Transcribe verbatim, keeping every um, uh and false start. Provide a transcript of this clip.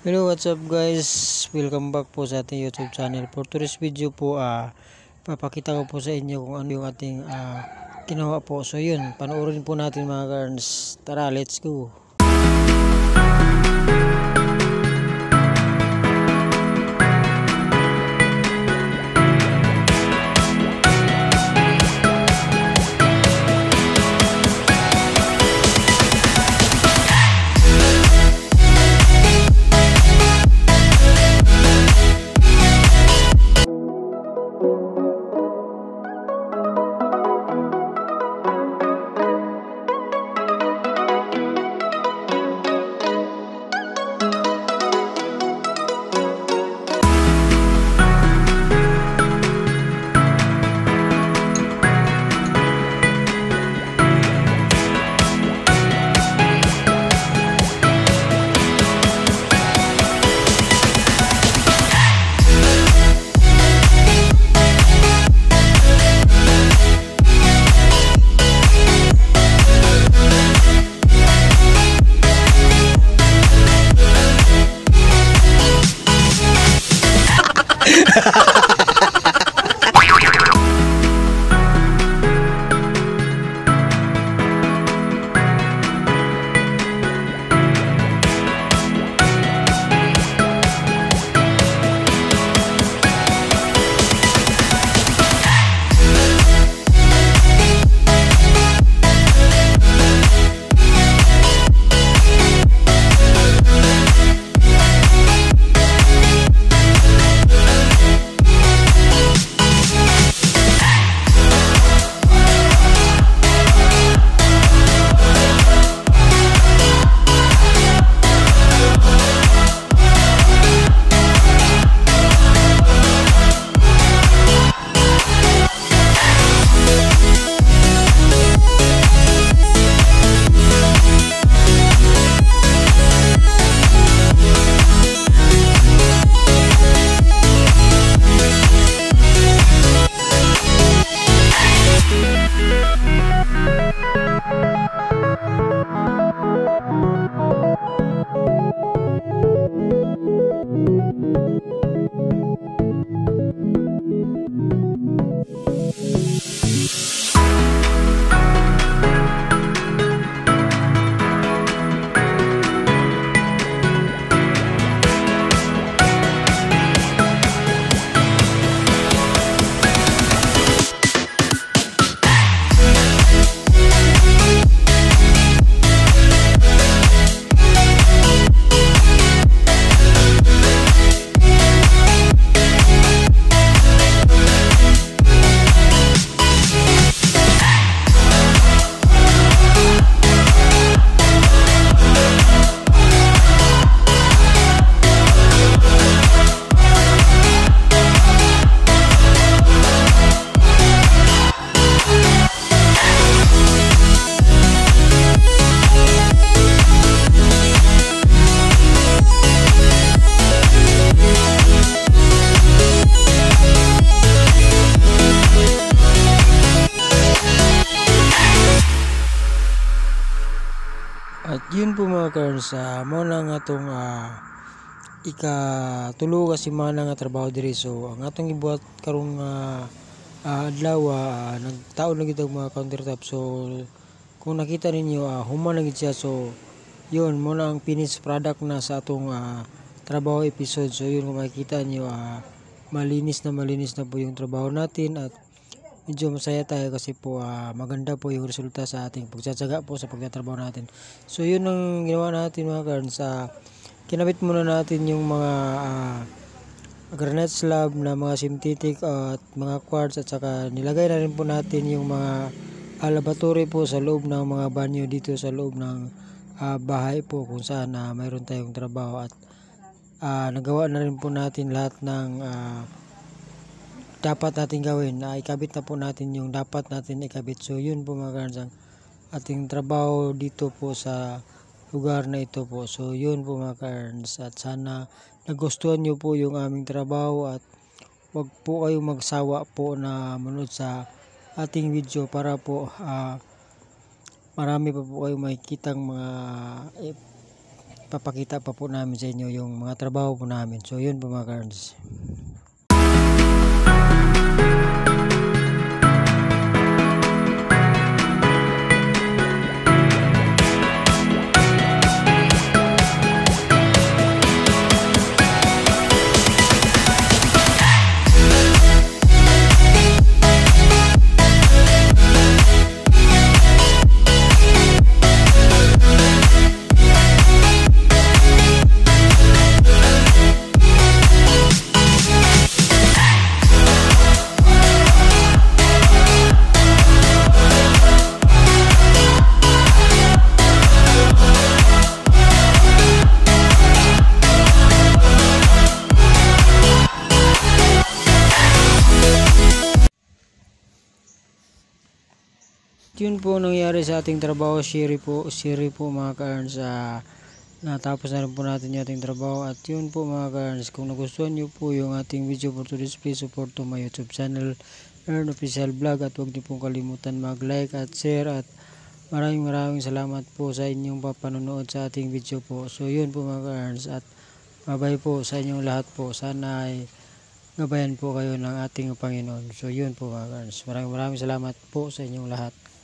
Hello, what's up guys? Welcome back po sa ating YouTube channel. For today's video po, ah papakita ko po sa inyo kung ano yung ating ah ginawa po. So yun, panoorin po natin mga guys. Tara, let's go. At yun po mga karns, uh, mo na nga itong uh, ikatulo kasi mana nga trabaho diri. So ang atong ibuhat karong uh, uh, adlaw, uh, nagtaon na gitag mga countertop. So kung nakita ninyo, uh, human na gid siya. So yun, mo na ang finished product na sa atong uh, trabaho episode. So yun, kung makikita nyo, uh, malinis na malinis na po yung trabaho natin. At medyo masaya tayo kasi po uh, maganda po yung resulta sa ating pagtsatsaga po sa pagtatrabaho natin. So yun ang ginawa natin mga karns. Uh, kinabit muna natin yung mga uh, granite slab na mga synthetic uh, at mga quartz, at saka nilagay na rin po natin yung mga uh, laboratory po sa loob ng mga banyo dito sa loob ng uh, bahay po kung saan uh, mayroon tayong trabaho. At uh, nagawa na rin po natin lahat ng uh, dapat natin gawin, na uh, ikabit na po natin yung dapat natin ikabit. So yun po mga karns ang ating trabaho dito po sa lugar na ito po. So yun po mga karns, at sana nagustuhan nyo po yung aming trabaho, at wag po kayo magsawa po na manood sa ating video para po uh, marami pa po kayo makikitang mga eh, papakita pa po namin sa inyo yung mga trabaho po namin. So yun po mga karns. Yun po nangyari sa ating trabaho, Siri po, Siri po mga ka-earns. Uh, natapos na rin po natin yung ating trabaho. At yun po mga ka-earns, kung nagustuhan nyo po yung ating video for today's, please support to my YouTube channel, Earn Official Vlog. At huwag nyo pong kalimutan mag-like at share. At maraming maraming salamat po sa inyong papanonood sa ating video po. So yun po mga ka-earns, at mabay po sa inyong lahat po. Sana ay gabayan po kayo ng ating Panginoon. So yun po mga ka-earns, maraming maraming salamat po sa inyong lahat.